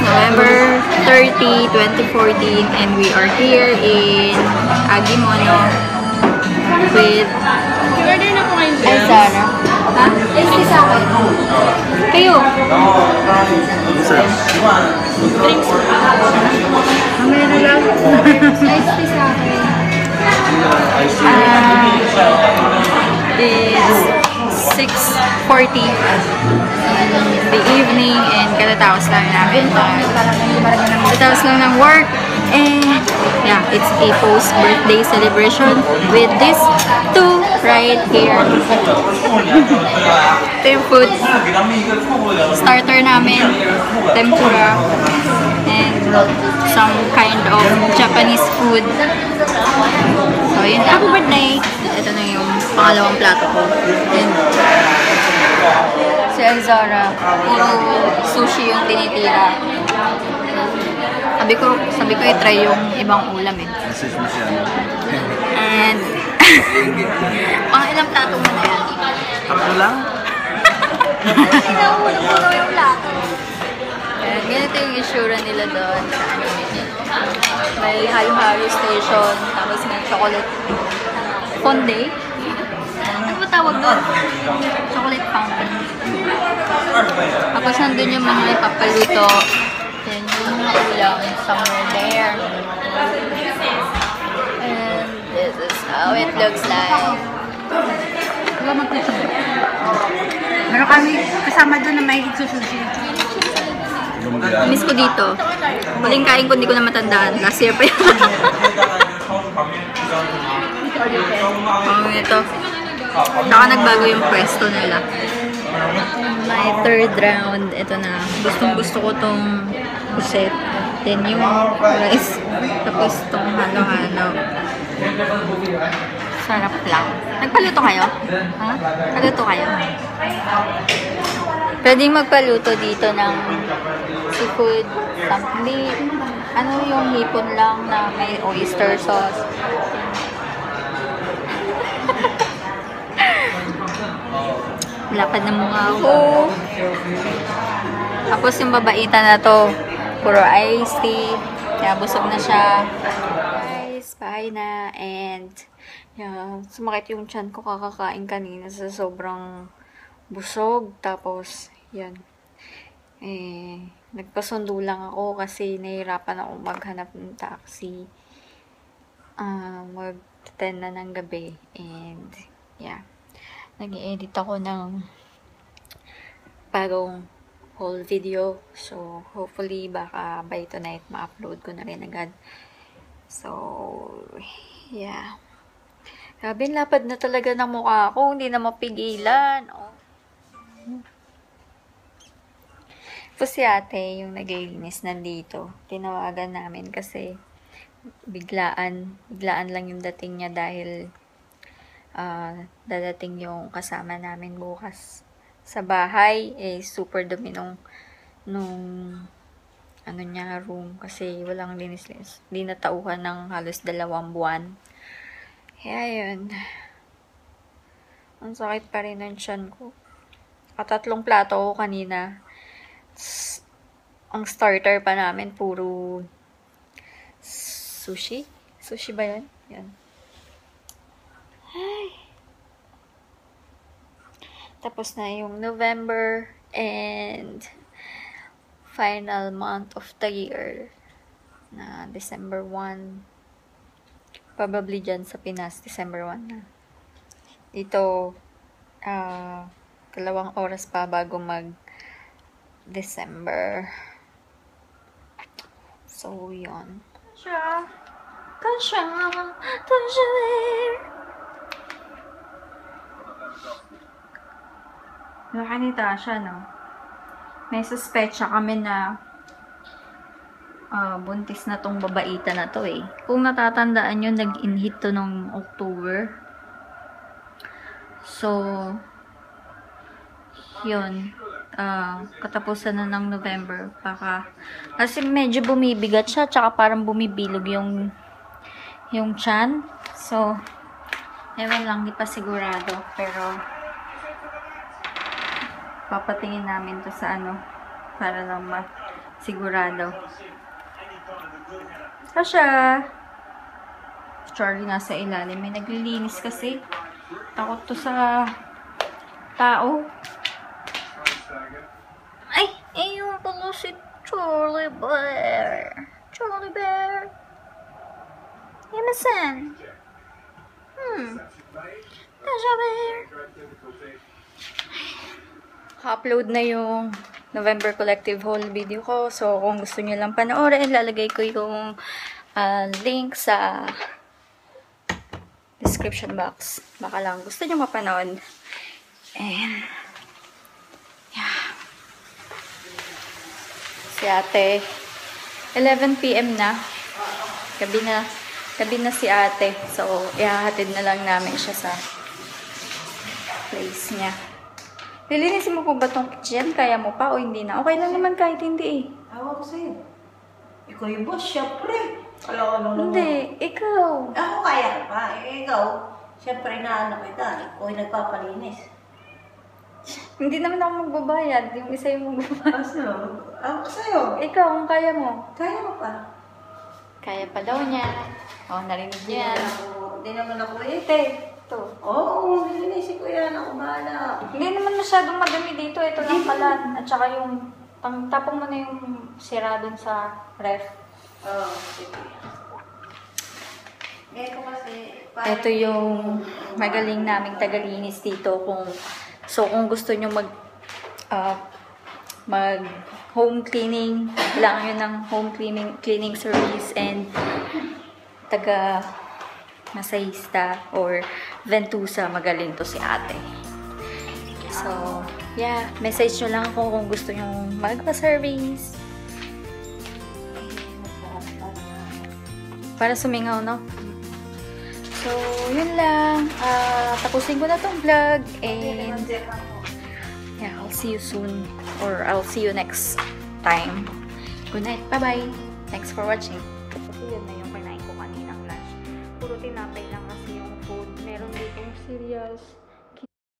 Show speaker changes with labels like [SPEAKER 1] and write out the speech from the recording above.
[SPEAKER 1] November 30, 2014, and we are here in Agimono with Zara. Ha? Ice sa akin. Kayo? Drinks. Mamaya na lang. Ice sa akin. It's 6:40 in the evening and katatapos lang namin. Katatapos lang ng work. And yeah, it's a post-birthday celebration with this two right here. Ito yung food. Starter namin, tempura, and some kind of Japanese food. So yun, happy birthday! Ito na yung pangalawang plato ko. And si Zara, puro sushi yung tinitira. Sabi ko i-try yung ibang ulam eh. And pang ilang plato mo na yan?
[SPEAKER 2] Ako lang?
[SPEAKER 1] Pinahulog yung plato. And ganito yung isura nila doon sa may halo-halo station, tapos may chocolate fondue. Ano ba tawag doon? Chocolate fountain. Tapos nandun yung mga ipapaluto. Then yung mga ulam somewhere there. And this is how it looks like.
[SPEAKER 3] Meron kami kasama doon na may susushi.
[SPEAKER 1] Miss ko dito. Huling kain ko, hindi ko na matandaan. Last year pa yun. Ito. Saka nagbago yung pwesto nila. My third round. Ito na. Gustong-gusto ko tong puset. Then yung rice. Tapos tong halo-halo. Sarap lang. Nagpaluto kayo? Ha? Nagpaluto kayo? Pwedeng magpaluto dito ng seafood. Ano yung hipon lang na may oyster sauce. Lapad na mukha ako. Tapos yung babaita na to, puro iced tea. Kaya busog na siya. Guys, bye na. And yeah, sumakit yung tiyan ko kakakain kanina sa sobrang busog. Tapos, yan. Nagpasundo lang ako kasi nahihirapan ako maghanap ng taxi. Mag-10 na ng gabi. And, yeah. Nag-i-edit ako ng bagong whole video. So, hopefully, baka by tonight ma-upload ko na rin agad. So, yeah. Grabe, lapad na talaga ng mukha ko. Hindi na mapigilan. Oh. Ito si ate, yung naglilinis nandito. Tinawagan namin kasi biglaan lang yung dating niya dahil dadating yung kasama namin bukas sa bahay. Super dumi nung ano niya, room kasi walang linis-linis. Di natauhan ng halos 2 buwan. Kaya yun. Ang sakit pa rin ng tiyan ko. 3 plato ko kanina. Ang starter pa namin, puro sushi. Sushi ba yan? Yan. Ay. Tapos na yung November and final month of the year na December 1. Probably dyan sa Pinas, December 1 na. Dito, 2 oras pa bago December. So, yun. Kasha. Nakanita siya, no? May suspecha kami na buntis na tong babaita na to eh. Kung natatandaan nyo, nag-inhit to nung October. So, yun. Katapusan na ng November. Kasi medyo bumibigat siya, tsaka parang bumibilog yung tiyan. So, ewan lang, di pa sigurado. Pero, papatingin namin to sa para lang Sigurado. Tasha! Charlie nasa ilalim. May naglilinis kasi. Takot to sa tao. Ay! Ayun pala si Charlie Bear. Charlie Bear. Emerson. Tasha Bear. Upload na yung November Collective Haul video ko. So, kung gusto nyo lang panoorin, lalagay ko yung link sa description box. Baka lang gusto nyo mapanood. And, yeah. Si ate, 11 PM na. Gabi na si ate. So, ihahatid na lang namin siya sa place niya. Lilinisin mo po ba itong kitchen? Kaya mo pa o hindi na? Okay lang naman kahit hindi eh.
[SPEAKER 3] Awak sa'yo. Ikaw yung boss, syempre. Alam mo.
[SPEAKER 1] Hindi, ikaw.
[SPEAKER 3] Ako kaya pa. Ikaw, syempre inaano kita. Ikaw yung nagpapalinis.
[SPEAKER 1] Hindi naman ako magbabayad. Yung isa yung magbabayad.
[SPEAKER 3] Kasi, ako sa'yo.
[SPEAKER 1] Ikaw, kung kaya mo.
[SPEAKER 3] Kaya mo pa.
[SPEAKER 1] Kaya pa daw niya. O, narinig niya yan.
[SPEAKER 3] Hindi naman ako eh.
[SPEAKER 1] Ate, ito.
[SPEAKER 3] Oo, nilinisin ko yan. Ako bahala.
[SPEAKER 1] Hindi naman masyadong madami dito. Ito lang pala. At saka yung, tapong mo na yung sira dun sa ref.
[SPEAKER 3] Oo, sige. Ito kasi...
[SPEAKER 1] Ito yung magaling naming tagalinis dito. Kung gusto nyo mag home cleaning, kailangan yun ng home cleaning service and taga masahista or ventusa, magaling to si ate. So, yeah, message nyo lang ako kung gusto nyo magpa-service. Para sumingaw, no? So, yun lang. Tapusin ko na tong vlog and yeah, I'll see you soon or I'll see you next time. Good night. Bye-bye. Thanks for watching. Kasi yun na yung kinain ko kaninang lunch. Puro tinapay lang kasi yung food. Meron ditong cereals.